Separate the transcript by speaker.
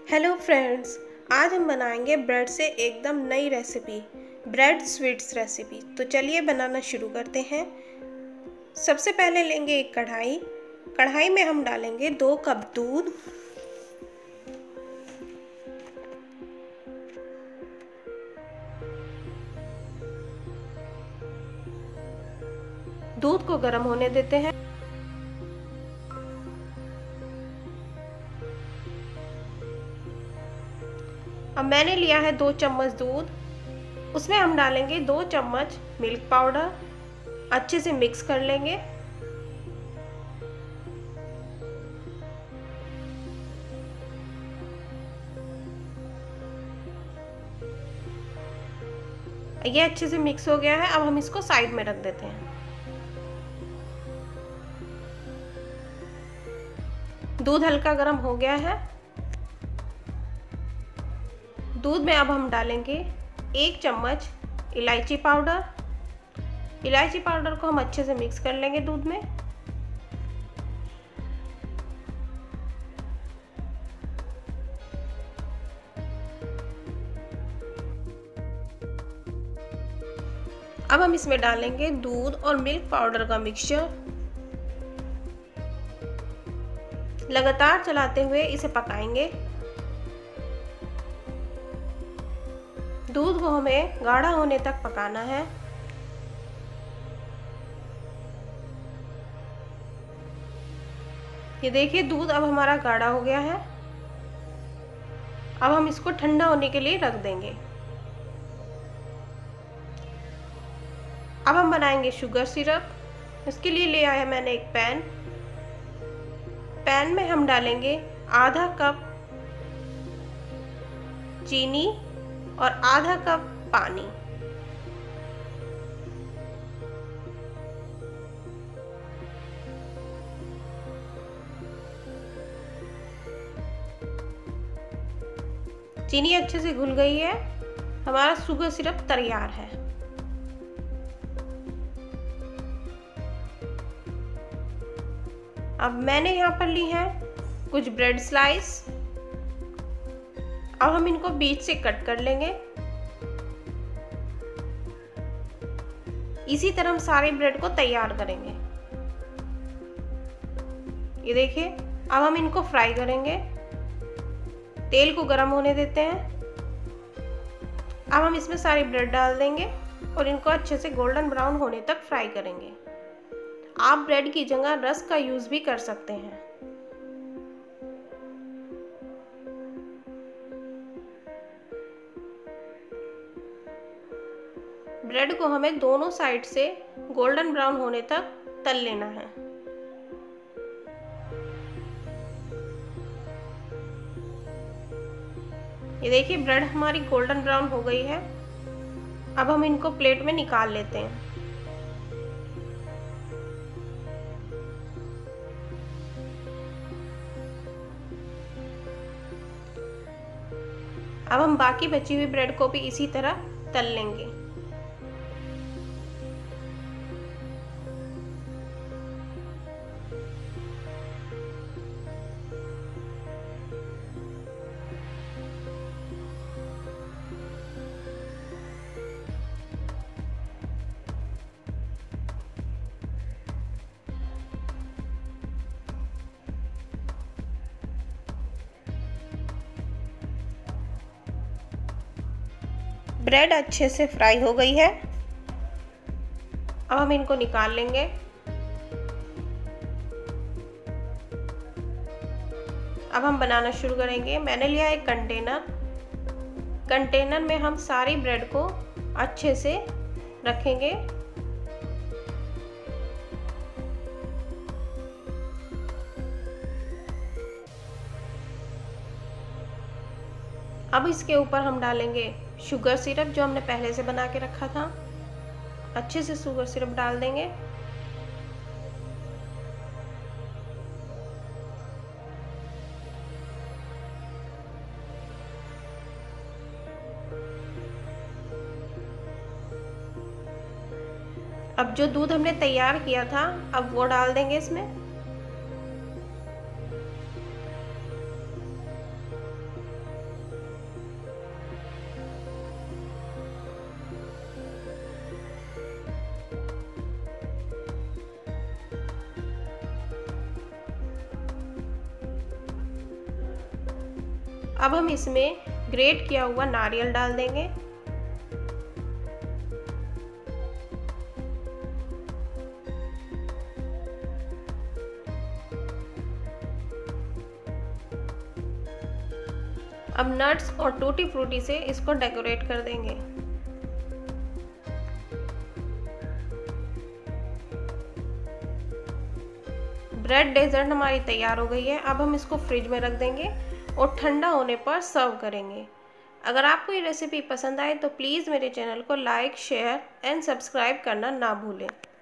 Speaker 1: Hello friends, आज हम बनाएंगे ब्रेड से एकदम नई रेसिपी, ब्रेड स्वीट्स रेसिपी। तो चलिए बनाना शुरू करते हैं। सबसे पहले लेंगे एक कढ़ाई। कढ़ाई में हम डालेंगे 2 कप दूध। दूध को गर्म होने देते हैं। अब मैंने लिया है 2 चम्मच दूध। उसमें हम डालेंगे 2 चम्मच मिल्क पाउडर। अच्छे से मिक्स कर लेंगे। ये अच्छे से मिक्स हो गया है। अब हम इसको साइड में रख देते हैं। दूध हल्का गर्म हो गया है। दूध में अब हम डालेंगे 1 चम्मच इलायची पाउडर। इलायची पाउडर को हम अच्छे से मिक्स कर लेंगे दूध में। अब हम इसमें डालेंगे दूध और मिल्क पाउडर का मिक्सचर। लगातार चलाते हुए इसे पकाएंगे। दूध को हमें गाढ़ा होने तक पकाना है। ये देखिए, दूध अब हमारा गाढ़ा हो गया है। अब हम इसको ठंडा होने के लिए रख देंगे। अब हम बनाएंगे शुगर सिरप। इसके लिए ले आया मैंने एक पैन। पैन में हम डालेंगे आधा कप चीनी और आधा कप पानी। चीनी अच्छे से घुल गई है। हमारा शुगर सिरप तैयार है। अब मैंने यहाँ पर ली है कुछ ब्रेड स्लाइस। अब हम इनको बीच से कट कर लेंगे। इसी तरह हम सारे ब्रेड को तैयार करेंगे। ये देखिए, अब हम इनको फ्राई करेंगे। तेल को गर्म होने देते हैं। अब हम इसमें सारी ब्रेड डाल देंगे और इनको अच्छे से गोल्डन ब्राउन होने तक फ्राई करेंगे। आप ब्रेड की जगह रस्क का यूज भी कर सकते हैं। ब्रेड को हमें दोनों साइड से गोल्डन ब्राउन होने तक तल लेना है। ये देखिए, ब्रेड हमारी गोल्डन ब्राउन हो गई है। अब हम इनको प्लेट में निकाल लेते हैं। अब हम बाकी बची हुई ब्रेड को भी इसी तरह तल लेंगे। ब्रेड अच्छे से फ्राई हो गई है। अब हम इनको निकाल लेंगे। अब हम बनाना शुरू करेंगे। मैंने लिया एक कंटेनर। कंटेनर में हम सारी ब्रेड को अच्छे से रखेंगे। अब इसके ऊपर हम डालेंगे शुगर सिरप जो हमने पहले से बना के रखा था। अच्छे से शुगर सिरप डाल देंगे। अब जो दूध हमने तैयार किया था, अब वो डाल देंगे इसमें। अब हम इसमें ग्रेट किया हुआ नारियल डाल देंगे। अब नट्स और टूटी फ्रूटी से इसको डेकोरेट कर देंगे। ब्रेड डेजर्ट हमारी तैयार हो गई है। अब हम इसको फ्रिज में रख देंगे और ठंडा होने पर सर्व करेंगे। अगर आपको ये रेसिपी पसंद आए तो प्लीज़ मेरे चैनल को लाइक, शेयर एंड सब्सक्राइब करना ना भूलें।